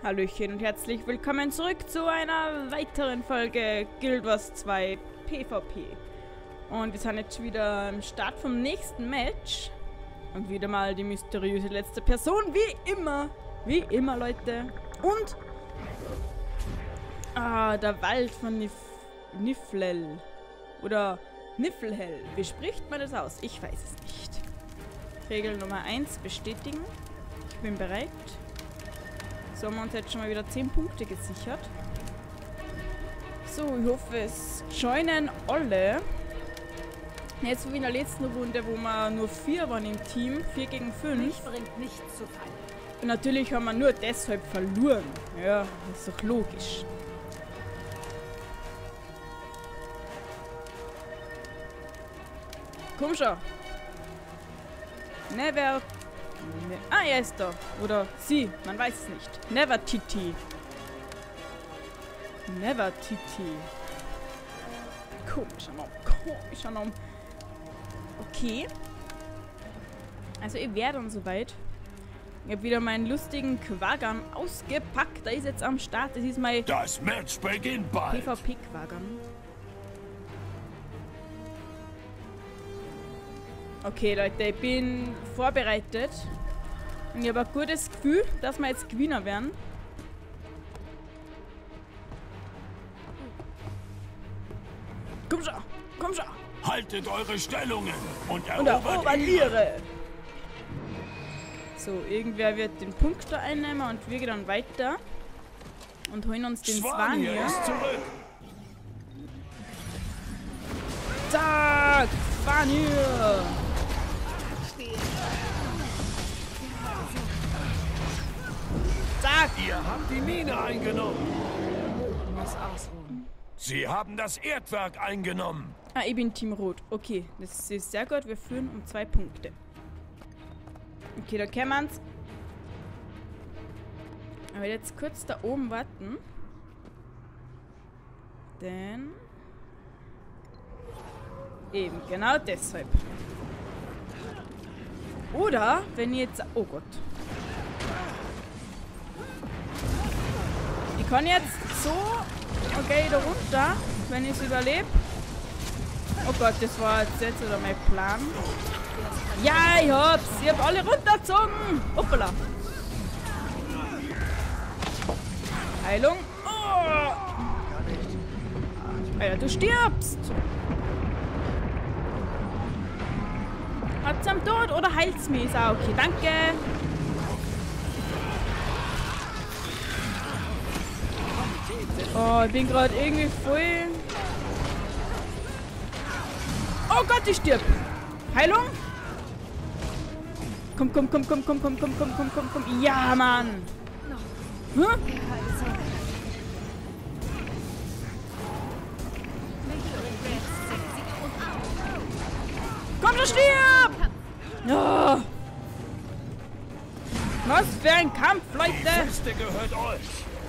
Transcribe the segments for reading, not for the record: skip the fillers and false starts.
Hallöchen und herzlich willkommen zurück zu einer weiteren Folge Guild Wars 2 PvP. Und wir sind jetzt wieder am Start vom nächsten Match. Und wieder mal die mysteriöse letzte Person, wie immer. Wie immer, Leute. Und der Wald von Niflhel. Oder Niflhel. Wie spricht man das aus? Ich weiß es nicht. Regel Nummer 1 bestätigen. Ich bin bereit. So haben wir uns jetzt schon mal wieder 10 Punkte gesichert. So, ich hoffe, es joinen alle. Nicht so wie in der letzten Runde, wo wir nur 4 waren im Team. 4 gegen 5. Bringt nichts zu fallen. Und natürlich haben wir nur deshalb verloren. Ja, ist doch logisch. Komm schon. Never... er ist da. Oder sie. Man weiß es nicht. Nevertiti. Nevertiti. Komischer Name. Komischer Name. Okay. Also ich wäre dann soweit. Ich habe wieder meinen lustigen Quagam ausgepackt. Da ist jetzt am Start. Das ist mein... Das Match beginnt bald. PvP-Quagam. Okay, Leute, ich bin vorbereitet. Und ich habe ein gutes Gefühl, dass wir jetzt Gewinner werden. Komm schon, komm schon. Haltet eure Stellungen und Und erobert erobern. So, irgendwer wird den Punkt da einnehmen und wir gehen dann weiter. Und holen uns den Svanir Svanir. ist zurück. Zack, Svanir. Zack. Ihr habt die Mine eingenommen. Muss ausruhen. Sie haben das Erdwerk eingenommen. Ah, ich bin Team Rot. Okay, das ist sehr gut. Wir führen um 2 Punkte. Okay, da können wir uns. Aber jetzt kurz da oben warten. Denn... Eben, genau deshalb. Oder, wenn ich jetzt... Oh Gott. Ich kann jetzt so... Okay, da runter, wenn ich es überlebe. Oh Gott, das war jetzt oder mein Plan. Ja, ich hab's. Ich hab alle runtergezogen. Hoppala. Heilung. Oh. Alter, du stirbst. Hat's am Tod oder heilt's mich? Ist auch okay, danke. Oh, ich bin gerade irgendwie voll... Oh Gott, ich stirb. Heilung? Komm. Ja, Mann. Hm? Komm, du stirb! Oh. Was für ein Kampf, Die Leute! Feste gehört euch.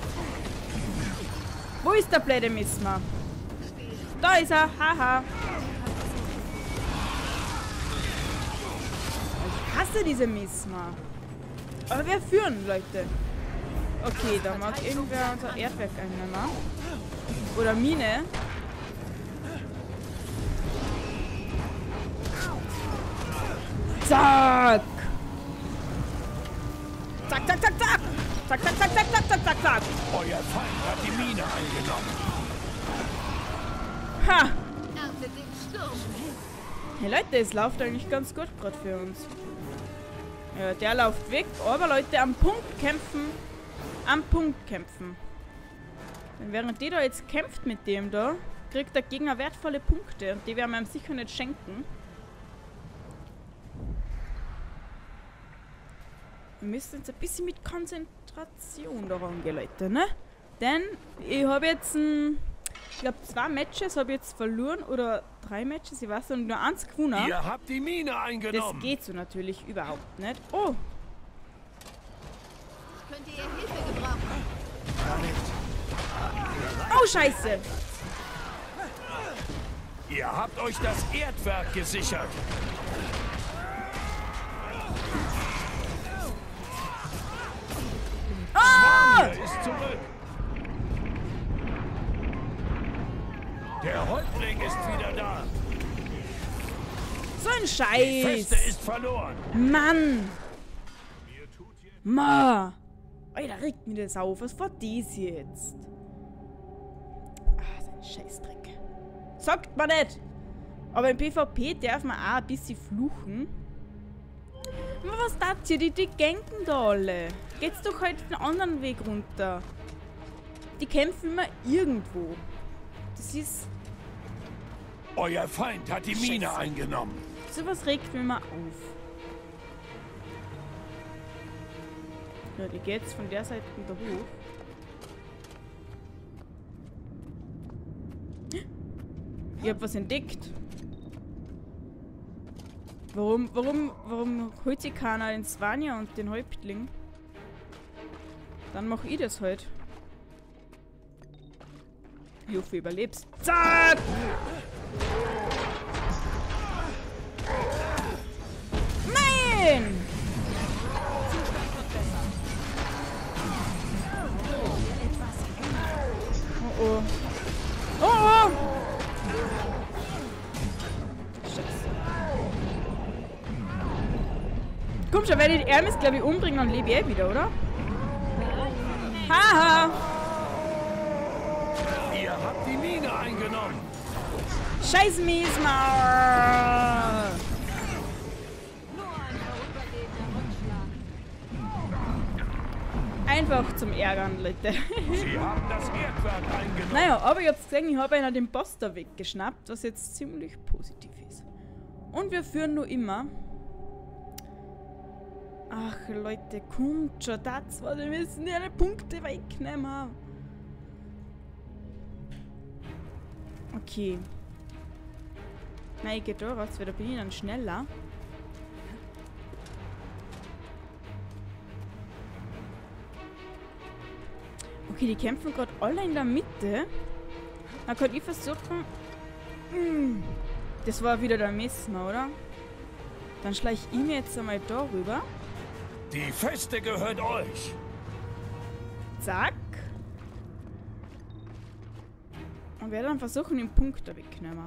Wo ist der blöde Misma? Da ist er, haha. Ich hasse diese Misma. Aber wir führen, Leute. Okay, da mag irgendwer unser Erdwerk einnehmen. Oder Mine. Zack! Zack, zack, zack, zack! Zack, zack, zack, zack, zack, zack, zack, zack! Euer Feind hat die Mine eingenommen. Ha! Erntet den Sturm. Hey Leute, es läuft eigentlich ganz gut gerade für uns. Ja, der läuft weg, aber Leute, am Punkt kämpfen. Am Punkt kämpfen. Denn während die da jetzt kämpft mit dem da, kriegt der Gegner wertvolle Punkte und die werden wir ihm sicher nicht schenken. Wir müssen jetzt ein bisschen mit Konzentration daran gehen, Leute, ne? Denn ich habe jetzt ich glaube 2 Matches habe ich jetzt verloren oder 3 Matches, ich weiß nicht, nur 1 gewonnen. Ihr habt die Mine Das eingenommen. geht so natürlich überhaupt nicht. Oh, Könnt ihr Hilfe gebrauchen? oh Scheiße. Ihr habt euch das Erdwerk gesichert. Ah! ist zurück. Der Häuptling ist wieder da. So ein Die Scheiß. Feste ist verloren. Mann. Ma. Alter, regt mir das auf. Was war das jetzt? Ah, so ein Scheißdreck. Sagt man nicht. Aber im PvP darf man auch ein bisschen fluchen. Aber was das hier? Die ganken da alle. Geht's doch halt den anderen Weg runter. Die kämpfen immer irgendwo. Das ist... Euer Feind hat die Mine Scheiße. eingenommen. Sowas regt mich mal auf. Ja, die geht jetzt von der Seite da hoch. Ich hab was entdeckt. Warum holt sich keiner den Svanja und den Häuptling? Dann mach ich das halt. Ich hoffe, du überlebst. Zack! Nein! Oh oh. Oh oh! Scheiße. Komm schon, wenn ich die Ärmes, glaube ich, umbringen, dann lebe ich wieder, oder? Haha! Ihr habt die Mine eingenommen. Scheiß Miesmaul! Nur ein vorübergehender Rückschlag. Einfach zum Ärgern, Leute. Sie haben das Erdwerk eingenommen. Naja, aber ihr habt gesehen, ich habe einer den Poster weggeschnappt, was jetzt ziemlich positiv ist. Und wir führen nur immer. Ach Leute, kommt schon, das war, wir müssen ja Punkte wegnehmen. Okay. Nein, ich gehe da raus, weil da bin ich dann schneller. Okay, die kämpfen gerade alle in der Mitte. Dann kann ich versuchen... Das war wieder der Messmer, oder? Dann schleiche ich mir jetzt einmal da rüber. Die Feste gehört euch. Zack. Und werde dann versuchen, den Punkt da wegzunehmen.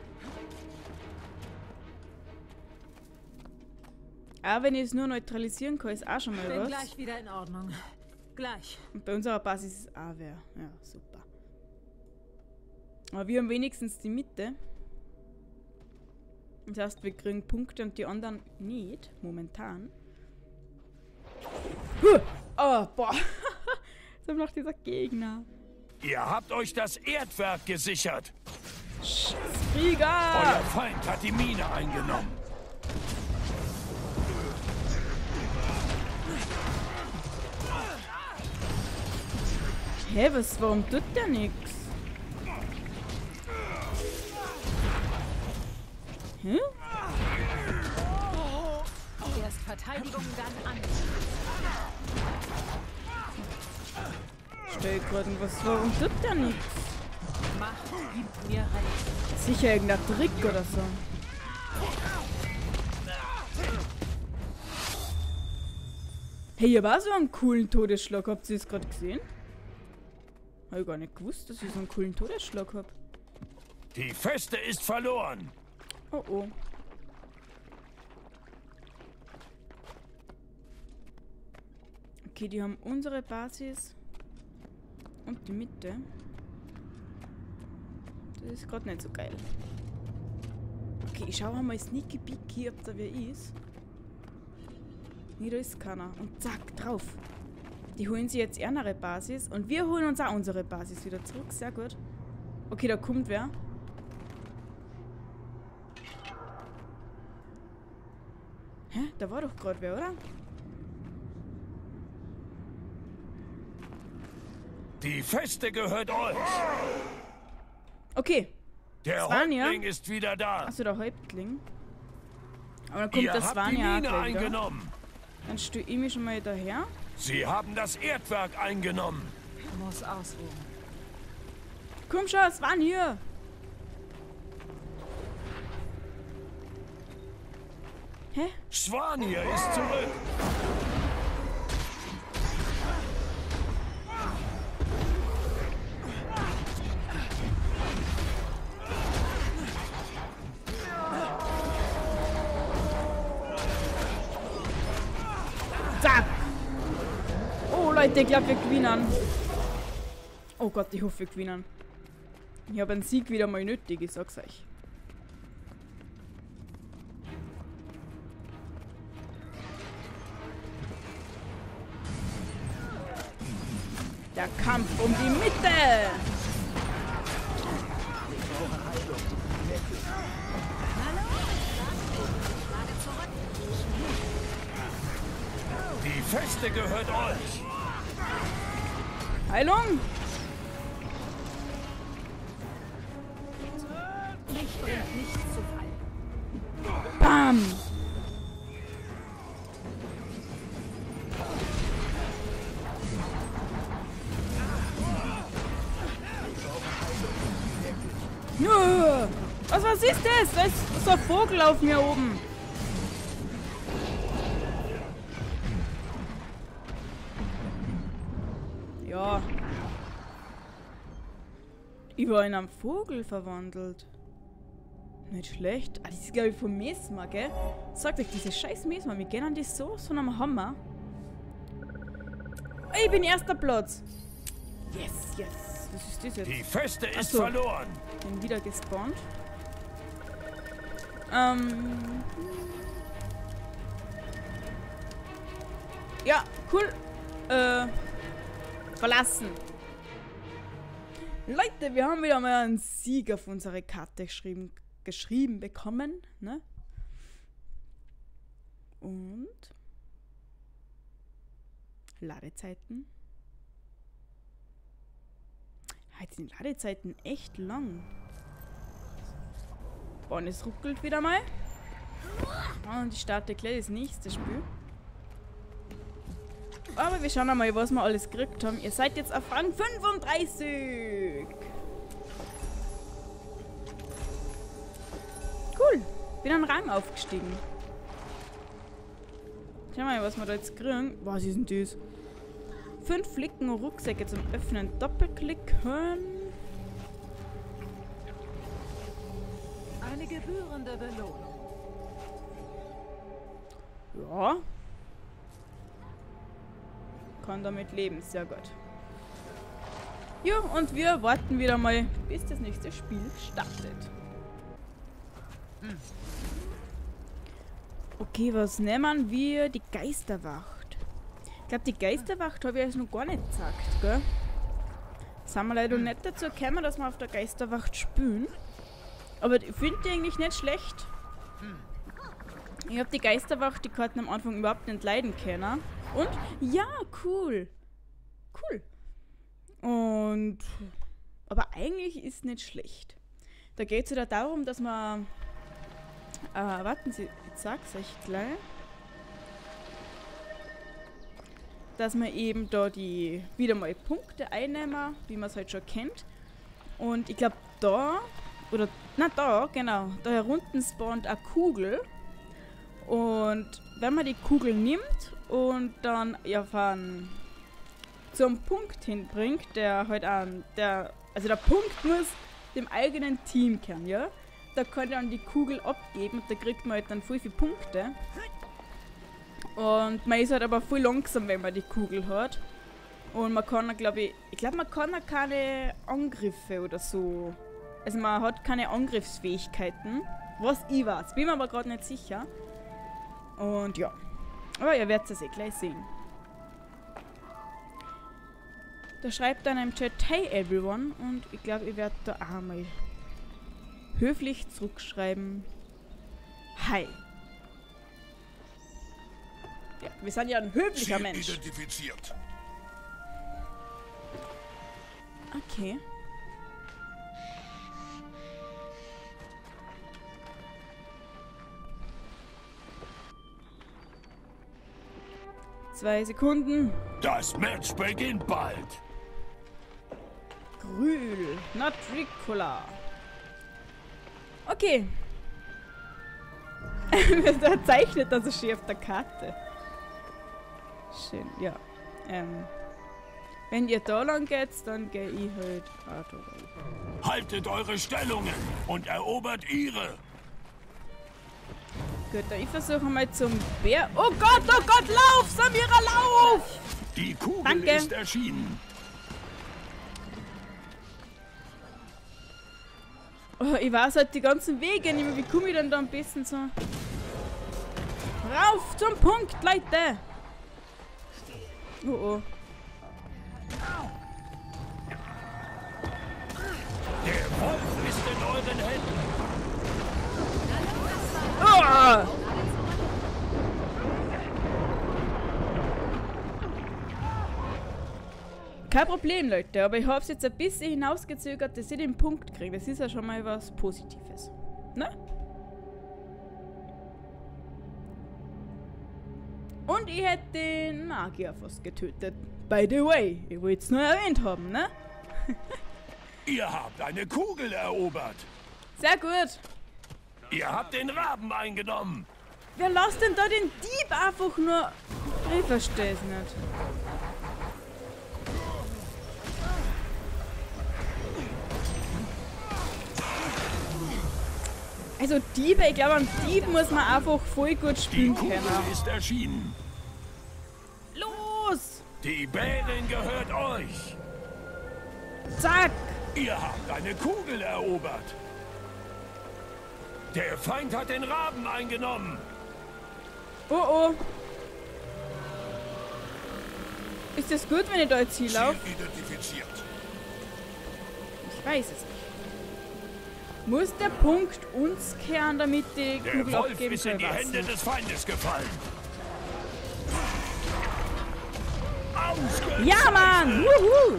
Aber wenn ich es nur neutralisieren kann, ist auch schon mal Bin was. gleich wieder in Ordnung. Gleich. Und bei unserer Basis ist es auch wer. Ja, super. Aber wir haben wenigstens die Mitte. Das heißt, wir kriegen Punkte und die anderen nicht, momentan. Oh, boah. So noch dieser Gegner. Ihr habt euch das Erdwerk gesichert. Krieger! Euer Feind hat die Mine eingenommen. Hä, warum tut der nix? Hä? Erst Verteidigung, dann an. Stell gerade warum tut der nix? Macht gibt mir Recht. Sicher irgendein Trick oder so. Hey, ihr war so einen coolen Todesschlag. Habt ihr es gerade gesehen? Hab ich gar nicht gewusst, dass ich so einen coolen Todesschlag hab. Die Feste ist verloren. Oh oh. Okay, die haben unsere Basis und die Mitte. Das ist gerade nicht so geil. Okay, ich schaue mal sneaky peeky, ob da wer ist. Nee, da ist keiner. Und zack, drauf. Die holen sich jetzt ihre Basis und wir holen uns auch unsere Basis wieder zurück. Sehr gut. Okay, da kommt wer. Hä? Da war doch gerade wer, oder? Die Feste gehört euch. Okay. Der Svanja? Häuptling ist wieder da. Achso, der Häuptling. Aber dann kommt Ihr der habt die Svanja auch Mine gleich wieder. eingenommen. Dann stelle ich mich schon mal daher. Sie haben das Erdwerk eingenommen. Muss ausruhen. Komm schon, Svanja! Hä? Svanir ist zurück. Leute, ich glaube, wir gewinnen. Oh Gott, ich hoffe, wir gewinnen. Ich habe einen Sieg wieder mal nötig, ich sag's euch. Der Kampf um die Mitte! Die Feste gehört euch. Heilung! Mich bringt nichts zu Fall. Bam! Nö! Was ist das? Da ist so ein Vogel auf mir oben. Ja. Ich war in einen Vogel verwandelt. Nicht schlecht. Ah, das ist glaube ich vom Mesmer, gell? Sagt euch, diese scheiß Mesmer, wir gehen an die so einem Hammer. Ich bin erster Platz. Yes, yes. Was ist das jetzt? Die Feste ist Ach so. verloren. Bin wieder gespawnt. Ja, cool. Verlassen. Leute, wir haben wieder mal einen Sieg auf unsere Karte geschrieben bekommen, ne? Und Ladezeiten. Jetzt sind Ladezeiten echt lang. Boah, und es ruckelt wieder mal. Und ich starte gleich das nächste Spiel. Aber wir schauen einmal, was wir alles gekriegt haben. Ihr seid jetzt auf Rang 35. Cool. Bin einen Rang aufgestiegen. Schauen wir mal, was wir da jetzt kriegen. Was ist denn das? 5 Flicken und Rucksäcke zum Öffnen. Doppelklicken. Eine gebührende Belohnung. Ja. Kann damit leben, sehr gut. Ja, und wir warten wieder mal, bis das nächste Spiel startet. Okay, was nehmen wir? Die Geisterwacht. Ich glaube, die Geisterwacht habe ich euch noch gar nicht gesagt, gell? Sind wir leider nicht dazu gekommen, dass wir auf der Geisterwacht spielen. Aber ich finde die eigentlich nicht schlecht. Ich habe die Geisterwacht, die Karten am Anfang überhaupt nicht leiden können. Und, ja, cool. Cool. Und, aber eigentlich ist nicht schlecht. Da geht es wieder darum, dass man, warten Sie, ich sag's euch gleich. Dass man eben da die, wieder mal Punkte einnehmen, wie man es halt schon kennt. Und ich glaube da, oder, na da, genau, da herunten spawnt eine Kugel. Und wenn man die Kugel nimmt und dann ja zum Punkt hinbringt, der halt also der Punkt muss dem eigenen Team kennen, ja? Da kann dann die Kugel abgeben und da kriegt man halt dann voll viele Punkte. Und man ist halt aber voll langsam, wenn man die Kugel hat. Und man kann, glaube ich, man kann auch keine Angriffe oder so. Also man hat keine Angriffsfähigkeiten. Was ich weiß, bin mir aber gerade nicht sicher. Und ja. Aber ihr werdet es eh gleich sehen. Da schreibt dann im Chat, hey everyone. Und ich glaube, ich werde da auch mal höflich zurückschreiben. Hi. Ja, wir sind ja ein höflicher Ziel Mensch. identifiziert. Okay. Zwei Sekunden. Das Match beginnt bald. Grül, Natricola. Okay. Da zeichnet das so schön auf der Karte. Schön, ja. Wenn ihr da lang geht, dann gehe ich halt auch da lang. Haltet eure Stellungen und erobert ihre. Gut, ich versuche mal zum Bär. Oh Gott, lauf! Samira, lauf! Die Kugel Danke. ist erschienen. Oh, ich weiß halt die ganzen Wege nicht mehr. Wie komme ich denn da am besten so? Rauf zum Punkt, Leute! Oh oh. Der Wolf ist in euren Händen. Oh! Kein Problem, Leute, aber ich habe es jetzt ein bisschen hinausgezögert, dass ich den Punkt kriege. Das ist ja schon mal was Positives. Ne? Und ich hätte den Magier fast getötet. By the way, ich wollte es nur erwähnt haben, ne? Ihr habt eine Kugel erobert. Sehr gut. Ihr habt den Raben eingenommen. Wer lässt denn da den Dieb einfach nur... Ich verstehe es nicht. Also Diebe, ich glaube, am Dieb muss man einfach voll gut Die spielen Kugel können. ist erschienen. Los! Die Bärin gehört euch. Zack! Ihr habt eine Kugel erobert. Der Feind hat den Raben eingenommen. Oh oh. Ist das gut, wenn ich da jetzt hier laufe? identifiziert. Ich weiß es nicht. Muss der Punkt uns kehren, damit die Der Kugel Wolf abgeben ist in soll? die Hände des Feindes gefallen. Ausgezeichnet. Ja, Mann! Wuhu!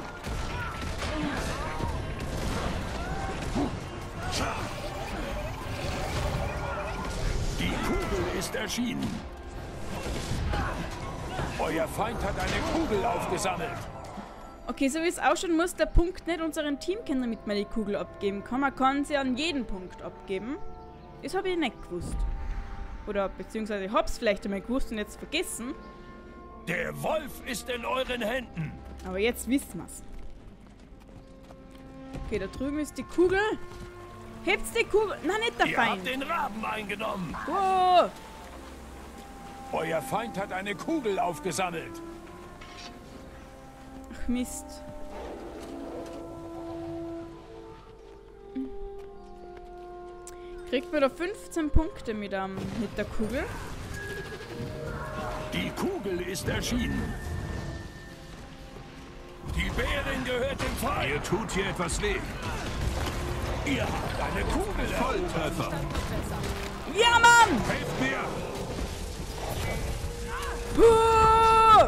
Die Kugel ist erschienen. Euer Feind hat eine Kugel aufgesammelt. Okay, so wie es ausschaut, muss der Punkt nicht unseren Team kennen, damit man die Kugel abgeben kann. Man kann sie an jeden Punkt abgeben. Das habe ich nicht gewusst. Oder beziehungsweise ich habe es vielleicht einmal gewusst und jetzt vergessen. Der Wolf ist in euren Händen. Aber jetzt wissen wir es. Okay, da drüben ist die Kugel. Hebt's die Kugel? Nein, nicht der Ihr Feind. habt den Raben eingenommen. Wow. Euer Feind hat eine Kugel aufgesammelt. Ach, Mist. Kriegt man da 15 Punkte mit der Kugel? Die Kugel ist erschienen. Die Bärin gehört dem Feind. Ihr tut hier etwas weh. Ihr habt eine Kugel erobert. Volltreffer. Ja, Mann! Helft mir! Puh!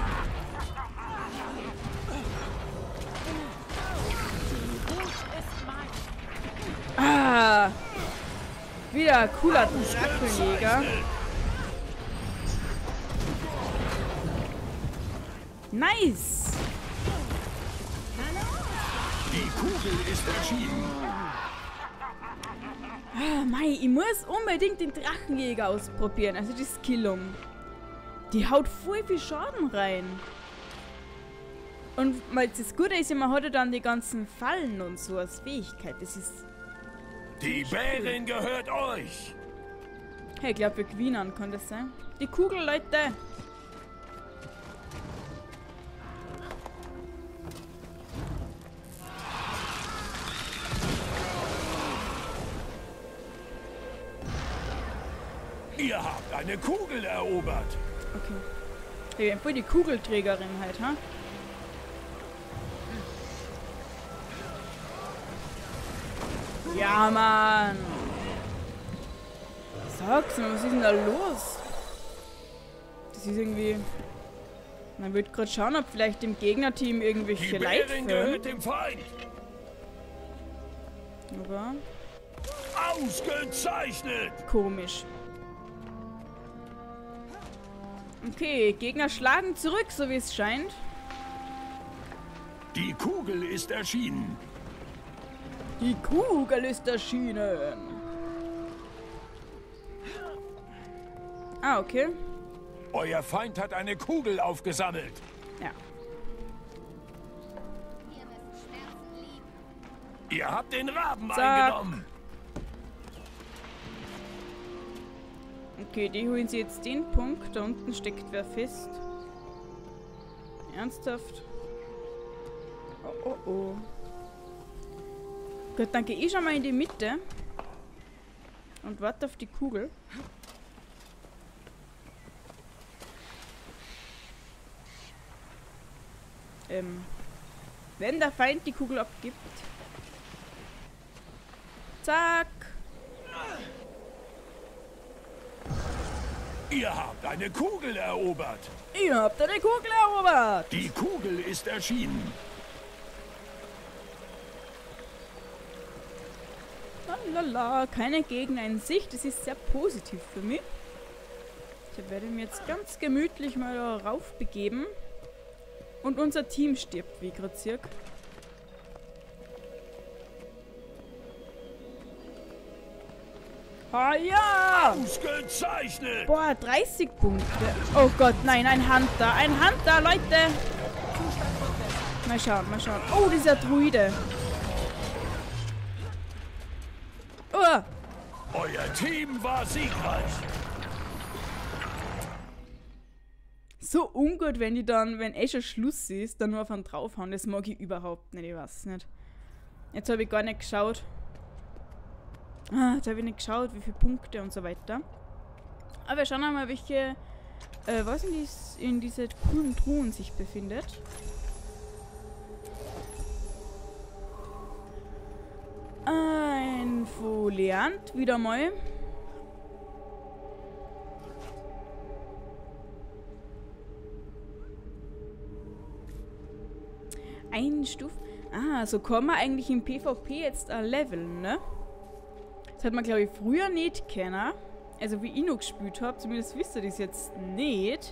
Ah! Wieder ein cooler Dracheljäger. Nice! Die Kugel ist erschienen. Ah, Mei, ich muss unbedingt den Drachenjäger ausprobieren, also die Skillung. Die haut voll viel Schaden rein. Und weil das Gute ist ja, man hat ja dann die ganzen Fallen und so als Fähigkeit. Das ist... Die Bärin gehört euch. Hey, ich glaube, wir gewinnen, kann das sein? Die Kugel, Leute! Ihr habt eine Kugel erobert. Okay. Ich bin voll die Kugelträgerin halt, ha? Ja, Mann! Sag's mir, was ist denn da los? Das ist irgendwie... Man wird gerade schauen, ob vielleicht im Gegnerteam Die irgendwelche Leid Bärin führen. gehört dem Feind. Aber Ausgezeichnet. komisch. Okay, Gegner schlagen zurück, so wie es scheint. Die Kugel ist erschienen. Die Kugel ist erschienen. Ah, okay. Euer Feind hat eine Kugel aufgesammelt. Ja. Ihr habt den Raben Zack. eingenommen. Okay, die holen sie jetzt den Punkt. Da unten steckt wer fest. Ernsthaft? Oh, oh, oh. Gut, dann gehe ich schon mal in die Mitte. Und warte auf die Kugel. Wenn der Feind die Kugel abgibt. Zack. Ihr habt eine Kugel erobert. Ihr habt eine Kugel erobert. Die Kugel ist erschienen. Lala, keine Gegner in Sicht. Das ist sehr positiv für mich. Ich werde mir jetzt ganz gemütlich mal darauf begeben. Und unser Team stirbt, wie gerade circa. Ah ja! Ausgezeichnet! Boah, 30 Punkte. Oh Gott, nein, ein Hunter. Ein Hunter, Leute! Mal schauen, mal schauen. Oh, dieser Druide. Oh! Euer Team war siegreich. So ungut, wenn die dann, wenn schon Schluss ist, dann nur auf einen draufhauen. Das mag ich überhaupt nicht, ich weiß nicht. Jetzt habe ich gar nicht geschaut. Jetzt habe ich nicht geschaut, wie viele Punkte und so weiter. Aber wir schauen einmal, welche, was in diese coolen Truhen sich befindet. Ein Foliant, wieder mal. Ein Stufe. Ah, so kann man eigentlich im PvP jetzt leveln, ne? Das hat man, glaube ich, früher nicht kennen. Also wie ich noch gespielt habe, zumindest wisst ihr das jetzt nicht.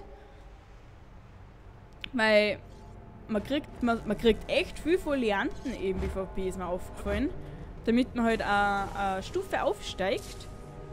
Weil man kriegt echt viel Folianten im PvP, ist mir aufgefallen. Damit man halt eine Stufe aufsteigt.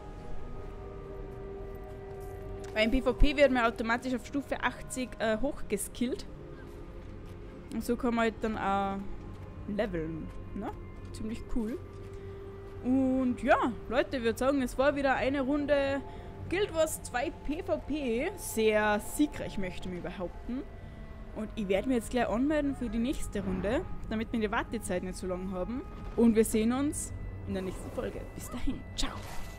Weil im PvP wird man automatisch auf Stufe 80 hochgeskillt. Und so kann man halt dann auch leveln. Ne? Ziemlich cool. Und ja, Leute, ich würde sagen, es war wieder eine Runde Guild Wars 2 PvP. Sehr siegreich, möchte ich mir behaupten. Und ich werde mir jetzt gleich anmelden für die nächste Runde, damit wir die Wartezeit nicht so lang haben. Und wir sehen uns in der nächsten Folge. Bis dahin. Ciao.